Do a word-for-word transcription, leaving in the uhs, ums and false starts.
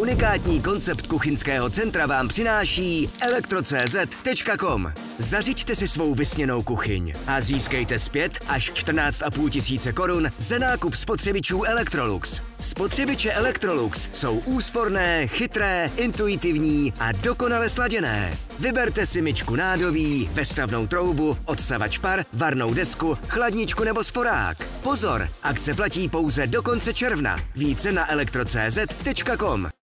Unikátní koncept kuchyňského centra vám přináší elektro tečka cé zet tečka com. Zařiďte si svou vysněnou kuchyň a získejte zpět až čtrnáct a půl tisíce korun za nákup spotřebičů Electrolux. Spotřebiče Electrolux jsou úsporné, chytré, intuitivní a dokonale sladěné. Vyberte si myčku nádobí, vestavnou troubu, odsavač par, varnou desku, chladničku nebo sporák. Pozor, akce platí pouze do konce června. Více na elektro tečka cé zet tečka com.